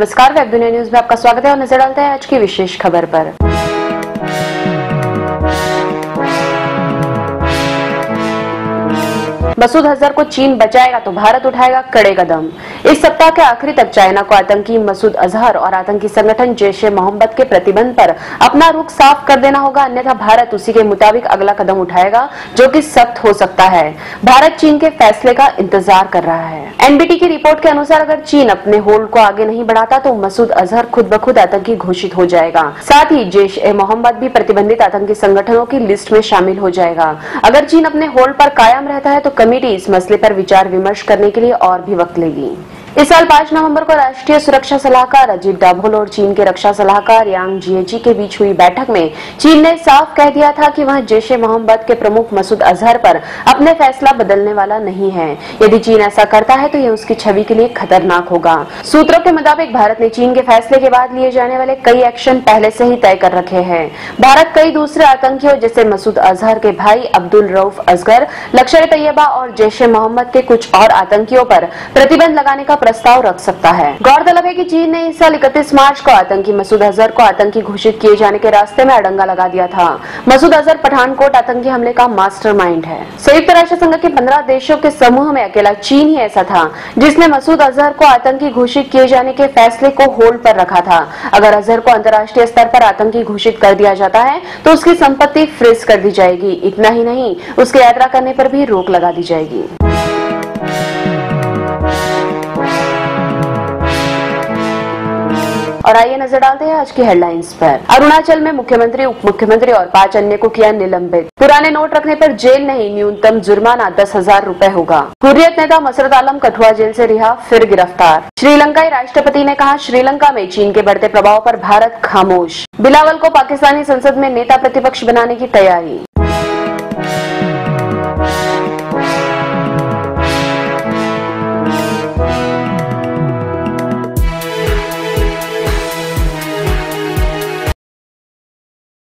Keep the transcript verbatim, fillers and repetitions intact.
नमस्कार, वेब दुनिया न्यूज में आपका स्वागत है और नजर डालते हैं आज की विशेष खबर पर। मसूद अजहर को चीन बचाएगा तो भारत उठाएगा कड़े कदम। इस सप्ताह के आखिरी तक चाइना को आतंकी मसूद अजहर और आतंकी संगठन जैश ए मोहम्मद के प्रतिबंध पर अपना रुख साफ कर देना होगा, अन्यथा भारत उसी के मुताबिक अगला कदम उठाएगा जो कि सख्त हो सकता है। भारत चीन के फैसले का इंतजार कर रहा है। एनबीटी की रिपोर्ट के अनुसार अगर चीन अपने होल्ड को आगे नहीं बढ़ाता तो मसूद अजहर खुद ब खुद आतंकी घोषित हो जाएगा। साथ ही जैश ए मोहम्मद भी प्रतिबंधित आतंकी संगठनों की लिस्ट में शामिल हो जाएगा। अगर चीन अपने होल्ड पर कायम रहता है तो कमेटी इस मसले पर विचार विमर्श करने के लिए और भी वक्त लेगी। इस साल पाँच नवंबर को राष्ट्रीय सुरक्षा सलाहकार अजीत डोभाल और चीन के रक्षा सलाहकार यांग जिएची के बीच हुई बैठक में चीन ने साफ कह दिया था कि वह जैश ए मोहम्मद के प्रमुख मसूद अजहर पर अपने फैसला बदलने वाला नहीं है। यदि चीन ऐसा करता है तो यह उसकी छवि के लिए खतरनाक होगा। सूत्रों के मुताबिक भारत ने चीन के फैसले के बाद लिए जाने वाले कई एक्शन पहले से ही तय कर रखे हैं। भारत कई दूसरे आतंकियों जैसे मसूद अजहर के भाई अब्दुल रऊफ असगर, लश्कर ए तैयबा और जैश ए मोहम्मद के कुछ और आतंकियों पर प्रतिबंध लगाने का प्रस्ताव रख सकता है। गौरतलब है कि चीन ने इस साल इकतीस मार्च को आतंकी मसूद अजहर को आतंकी घोषित किए जाने के रास्ते में अड़ंगा लगा दिया था। मसूद अजहर पठानकोट आतंकी हमले का मास्टरमाइंड है। संयुक्त राष्ट्र संघ के पंद्रह देशों के समूह में अकेला चीन ही ऐसा था जिसने मसूद अजहर को आतंकी घोषित किए जाने के फैसले को होल्ड पर रखा था। अगर अजहर को अंतर्राष्ट्रीय स्तर पर आतंकी घोषित कर दिया जाता है तो उसकी संपत्ति फ्रीज कर दी जाएगी। इतना ही नहीं, उसके यात्रा करने पर भी रोक लगा दी जाएगी। और आइए नजर डालते हैं आज की हेडलाइंस पर। अरुणाचल में मुख्यमंत्री, उप मुख्यमंत्री और पांच अन्य को किया निलंबित। पुराने नोट रखने पर जेल नहीं, न्यूनतम जुर्माना दस हजार रूपए होगा। हुर्रियत नेता मसरत आलम कठुआ जेल से रिहा, फिर गिरफ्तार। श्रीलंकाई राष्ट्रपति ने कहा श्रीलंका में चीन के बढ़ते प्रभाव पर भारत खामोश। बिलावल को पाकिस्तानी संसद में नेता प्रतिपक्ष बनाने की तैयारी।